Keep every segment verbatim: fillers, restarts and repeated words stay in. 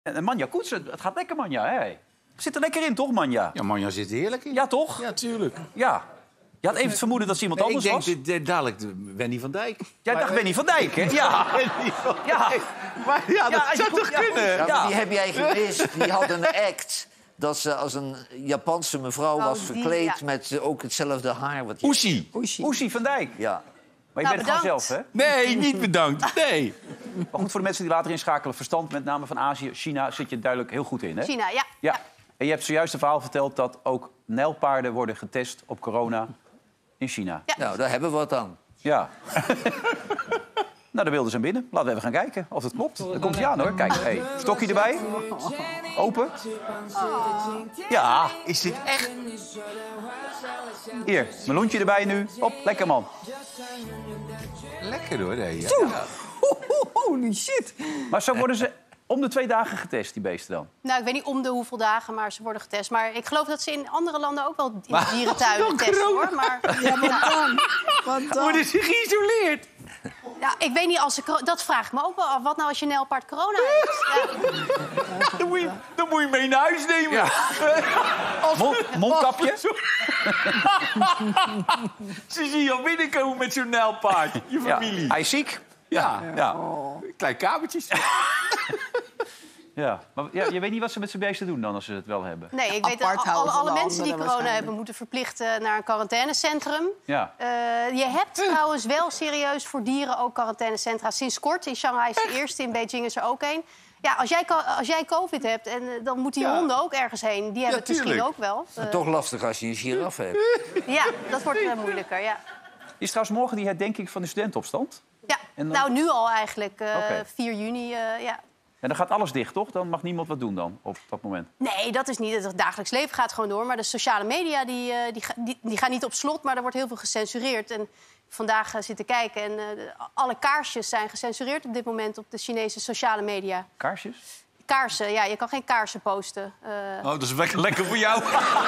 En Manja Koetsen, het gaat lekker, Manja. Hè? Zit er lekker in, toch, Manja? Ja, Manja zit er heerlijk in. Ja, toch? Ja, tuurlijk. Ja. Je had even het vermoeden dat ze iemand Nee, anders ik was. denk dat, dadelijk de Wendy van Dijk. Jij dacht Wendy van Dijk, hè? Ja. Ja. Maar ja, dat Ja, zou je- toch ja, kunnen? Ja, maar Ja. die heb jij gemist. Die had een act dat ze als een Japanse mevrouw Oh, was die, verkleed... ja. met eh, ook hetzelfde haar. Wat je... Oesie. Oesie van Dijk. Ja. Maar je Nou, bent het gewoon bedankt. zelf, hè? Nee, niet bedankt. Nee. Maar goed, voor de mensen die later inschakelen... verstand met name van Azië, China... zit je duidelijk heel goed in, hè? China, ja. Ja. En je hebt zojuist een verhaal verteld... dat ook nijlpaarden worden getest op corona in China. Ja. Nou, daar hebben we wat aan. Ja. Nou, de beelden zijn binnen. Laten we even gaan kijken of het klopt. Dan komt hij aan, hoor. Kijk, hey, stokje erbij. Open. Ja, Is dit echt? hier. Meloentje erbij nu. Hop, lekker, man. Lekker hoor, nee. Ja. Holy shit. Maar zo worden ze om de twee dagen getest, die beesten dan. Nou, ik weet niet om de hoeveel dagen, maar ze worden getest. Maar ik geloof dat ze in andere landen ook wel in dierentuinen testen, hoor. Maar Ja, wat dan? Wat dan? Worden ze geïsoleerd? ja, ik weet niet, als ze, coro- dat vraag ik me ook wel af. Wat nou als je nijlpaard corona heeft? Ja. Dan moet je, dan moet je mee naar huis nemen. Mond, mondkapje. Ze zien je al binnenkomen met zo'n nijlpaard. Je Ja. familie. Hij is ziek. Ja. Ja. Klein kamertjes. Ja. Maar ja, je weet niet wat ze met zijn beesten doen dan, als ze het wel hebben. Nee, ik weet dat Apart alle, houden van alle de mensen die anderen corona waarschijnlijk. hebben... moeten verplicht eh, naar een quarantainecentrum. Ja. Eh, je hebt trouwens wel serieus voor dieren ook quarantainecentra. Sinds kort. In Shanghai is de eerste, in Beijing is er ook één. Ja, als jij, co- als jij covid hebt, en, eh, dan moeten die Ja. honden ook ergens heen. Die hebben het misschien tuurlijk. ook wel. Eh, Toch lastig als je een giraffe hebt. ja, dat wordt eh, moeilijker, ja. Is trouwens morgen die herdenking van de studentenopstand? ja. En dan- Nou, nu al eigenlijk. eh, Oké. vier juni, eh, ja. En dan gaat alles dicht, toch? Dan mag niemand wat doen dan, op dat moment. Nee, dat is niet. Het dagelijks leven gaat gewoon door. Maar de sociale media die, eh, die, ga- die, die gaan niet op slot, maar er wordt heel veel gecensureerd. En vandaag uh, zitten kijken en eh, de- alle kaarsjes zijn gecensureerd op dit moment op de Chinese sociale media. Kaarsjes? Kaarsen, ja, je kan geen kaarsen posten. Eh, Oh, dat is lekker, lekker voor jou.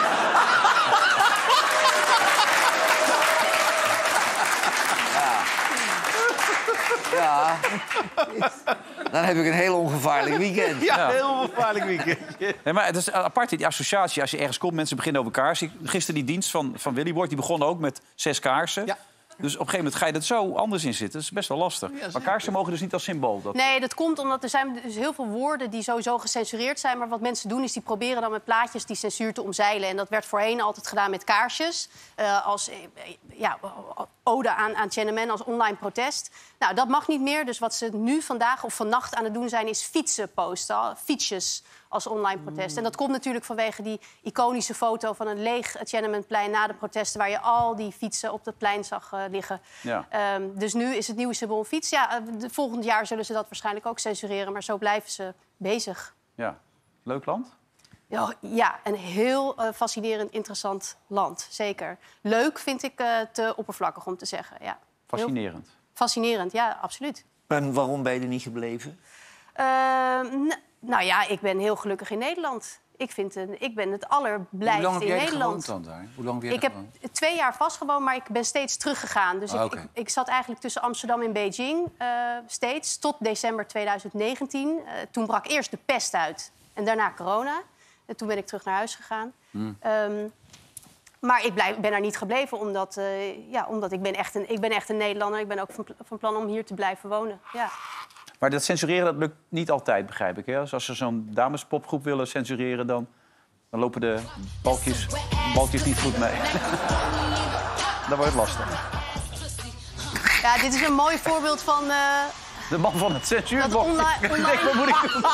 Ja. Dan heb ik een heel ongevaarlijk weekend. Ja, Ja. heel gevaarlijk weekend. Nee, maar het is apart, die associatie. Als je ergens komt, mensen beginnen over kaarsen. Gisteren die dienst van, van Willyboard, die begon ook met zes kaarsen. Ja. Dus op een gegeven moment ga je er zo anders in zitten. Dat is best wel lastig. maar kaarsen mogen dus niet als symbool. Dat... Nee, dat komt omdat er zijn dus heel veel woorden die sowieso gecensureerd zijn. Maar wat mensen doen is die proberen dan met plaatjes die censuur te omzeilen. En dat werd voorheen altijd gedaan met kaarsjes. eh, als eh, ja, ode aan, aan Tiananmen, als online protest. Nou, dat mag niet meer. Dus wat ze nu vandaag of vannacht aan het doen zijn, is fietsen posten. al- Fietsjes als online protest. En dat komt natuurlijk vanwege die iconische foto van een leeg Tiananmenplein na de protesten, waar je al die fietsen op het plein zag eh, liggen. Ja. Ehm, dus nu is het nieuwe symbool een fiets. Ja, eh, de, volgend jaar zullen ze dat waarschijnlijk ook censureren, maar zo blijven ze bezig. Ja. Leuk land? Ja, ja, een heel eh, fascinerend, interessant land, zeker. Leuk vind ik eh, te oppervlakkig om te zeggen, ja. Heel Fascinerend. fascinerend, ja, absoluut. En waarom ben je er niet gebleven? Ehm, n- nou ja, ik ben heel gelukkig in Nederland. Ik, vind een, ik ben het Hoe allerblijfst lang heb in jij Nederland. gewoond dan daar? Hoe lang heb jij Ik heb gewoond? twee jaar vastgewoond, maar ik ben steeds teruggegaan. Dus Ah, ik, oké. ik, ik zat eigenlijk tussen Amsterdam en Beijing eh, steeds, tot december twintig negentien. Eh, toen brak eerst de pest uit en daarna corona. En toen ben ik terug naar huis gegaan. Hmm. Ehm, maar ik blijf, ben daar niet gebleven, omdat, eh, ja, omdat ik, ben echt een, ik ben echt een Nederlander. Ik ben ook van, pl- van plan om hier te blijven wonen. Ja. Maar dat censureren dat lukt niet altijd, begrijp ik. Hè? Dus als ze zo'n damespopgroep willen censureren, dan, dan lopen de balkjes, balkjes niet goed mee. Dan wordt het lastig. Ja, dit is een mooi voorbeeld van uh, De man van het dat censuurblok. online... Ik denk, online... wat moet ik doen?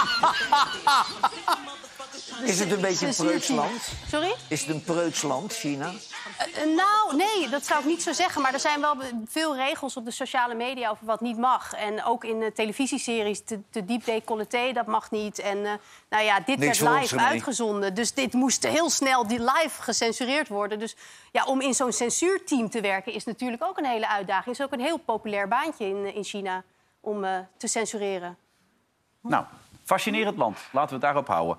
Is het een beetje een preutsland? Sorry? Is het een preutsland, China? Uh, nou, nee, dat zou ik niet zo zeggen. Maar er zijn wel be- veel regels op de sociale media over wat niet mag. En ook in de televisieseries, te, te diep décolleté, dat mag niet. En uh, nou ja, dit Niks werd voor live ons ermee. uitgezonden. Dus dit moest heel snel die live gecensureerd worden. Dus ja, om in zo'n censuurteam te werken is natuurlijk ook een hele uitdaging. Is ook een heel populair baantje in, in China om uh, te censureren. Nou, fascinerend land. Laten we het daarop houden.